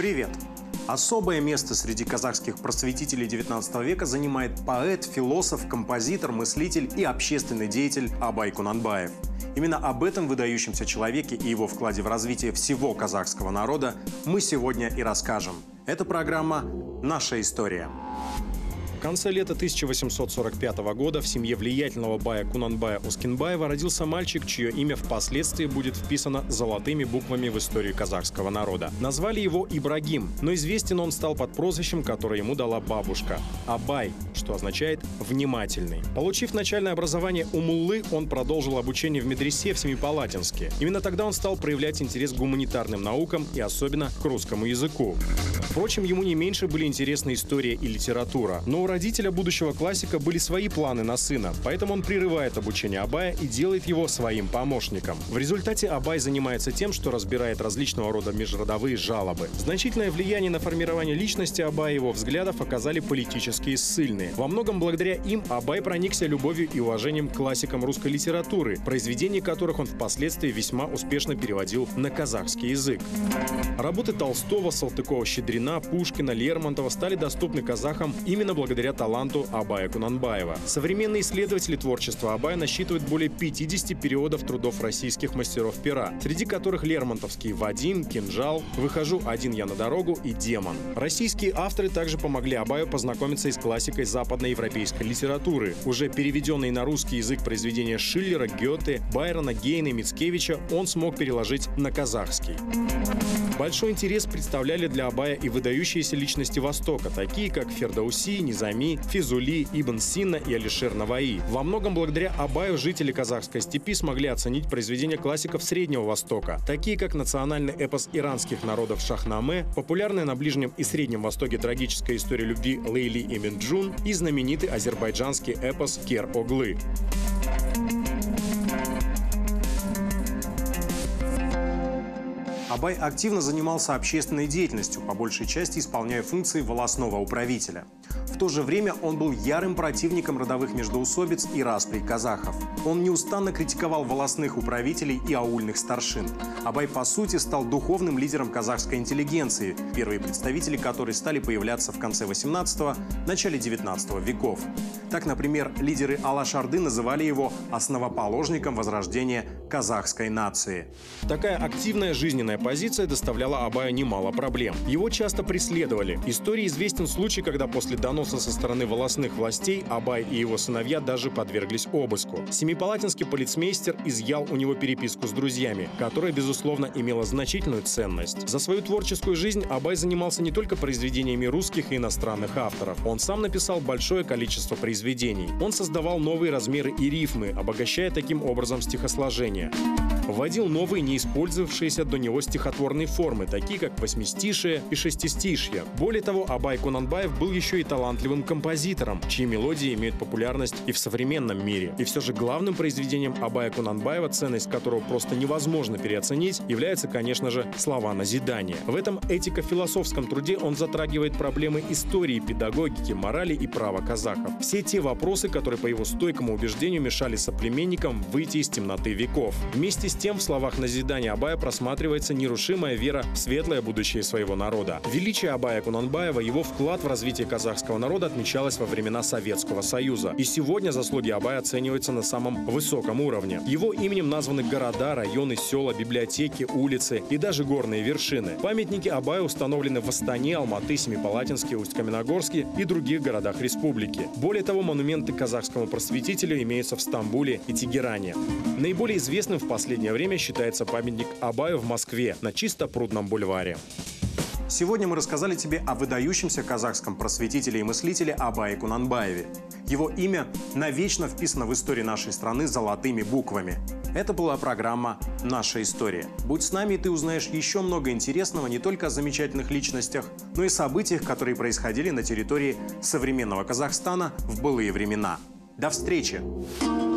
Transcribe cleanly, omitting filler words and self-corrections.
Привет! Особое место среди казахских просветителей XIX века занимает поэт, философ, композитор, мыслитель и общественный деятель Абай Кунанбаев. Именно об этом выдающемся человеке и его вкладе в развитие всего казахского народа мы сегодня и расскажем. Это программа «Наша история». В конце лета 1845 года в семье влиятельного бая Кунанбая Ускинбаева родился мальчик, чье имя впоследствии будет вписано золотыми буквами в историю казахского народа. Назвали его Ибрагим, но известен он стал под прозвищем, которое ему дала бабушка – Абай, что означает «внимательный». Получив начальное образование у муллы, он продолжил обучение в медресе в Семипалатинске. Именно тогда он стал проявлять интерес к гуманитарным наукам и особенно к русскому языку. Впрочем, ему не меньше были интересны история и литература. Но у родителя будущего классика были свои планы на сына, поэтому он прерывает обучение Абая и делает его своим помощником. В результате Абай занимается тем, что разбирает различного рода межродовые жалобы. Значительное влияние на формирование личности Абая и его взглядов оказали политические ссыльные. Во многом благодаря им Абай проникся любовью и уважением к классикам русской литературы, произведения которых он впоследствии весьма успешно переводил на казахский язык. Работы Толстого, Салтыкова-Щедрина, Пушкина, Лермонтова стали доступны казахам именно благодаря таланту Абая Кунанбаева. Современные исследователи творчества Абая насчитывают более 50 переводов трудов российских мастеров пера, среди которых лермонтовский «Вадим», «Кинжал», «Выхожу один я на дорогу» и «Демон». Российские авторы также помогли Абаю познакомиться и с классикой западноевропейской литературы. Уже переведенные на русский язык произведения Шиллера, Гёте, Байрона, Гейна и Мицкевича он смог переложить на казахский. Большой интерес представляли для Абая и выдающиеся личности Востока, такие как Фердауси, Низами, Физули, Ибн Сина и Алишер Наваи. Во многом благодаря Абаю жители казахской степи смогли оценить произведения классиков Среднего Востока, такие как национальный эпос иранских народов Шахнаме, популярная на Ближнем и Среднем Востоке трагическая история любви Лейли и Минджун и знаменитый азербайджанский эпос Кер-Оглы. Абай активно занимался общественной деятельностью, по большей части исполняя функции волостного управителя. В то же время он был ярым противником родовых междоусобиц и расприй казахов. Он неустанно критиковал волостных управителей и аульных старшин. Абай, по сути, стал духовным лидером казахской интеллигенции, первые представители которой стали появляться в конце 18-го, начале 19 веков. Так, например, лидеры Алаш-Орды называли его основоположником возрождения казахской нации. Такая активная жизненная позиция доставляла Абаю немало проблем. Его часто преследовали. Истории известен случай, когда после доноса со стороны волостных властей Абай и его сыновья даже подверглись обыску. Семипалатинский полицмейстер изъял у него переписку с друзьями, которая, безусловно, имела значительную ценность. За свою творческую жизнь Абай занимался не только произведениями русских и иностранных авторов. Он сам написал большое количество произведений. Он создавал новые размеры и рифмы, обогащая таким образом стихосложение. Вводил новые, не использовавшиеся до него стихотворные формы, такие как восьмистишие и шестистишье. Более того, Абай Кунанбаев был еще и талантливым композитором, чьи мелодии имеют популярность и в современном мире. И все же главным произведением Абая Кунанбаева, ценность которого просто невозможно переоценить, является, конечно же, «Слова назидания». В этом этико-философском труде он затрагивает проблемы истории, педагогики, морали и права казахов. Все те вопросы, которые, по его стойкому убеждению, мешали соплеменникам выйти из темноты веков. Вместе с тем в словах назидания Абая просматривается нерушимая вера в светлое будущее своего народа. Величие Абая Кунанбаева, его вклад в развитие казахского народа отмечалось во времена Советского Союза. И сегодня заслуги Абая оцениваются на самом высоком уровне. Его именем названы города, районы, села, библиотеки, улицы и даже горные вершины. Памятники Абая установлены в Астане, Алматы, Семипалатинске, Усть-Каменогорске и других городах республики. Более того, монументы казахскому просветителю имеются в Стамбуле и Тегеране. Наиболее известным в последнее время считается памятник Абаю в Москве на Чистопрудном бульваре. Сегодня мы рассказали тебе о выдающемся казахском просветителе и мыслителе Абае Кунанбаеве. Его имя навечно вписано в историю нашей страны золотыми буквами. Это была программа «Наша история». Будь с нами, и ты узнаешь еще много интересного не только о замечательных личностях, но и событиях, которые происходили на территории современного Казахстана в былые времена. До встречи!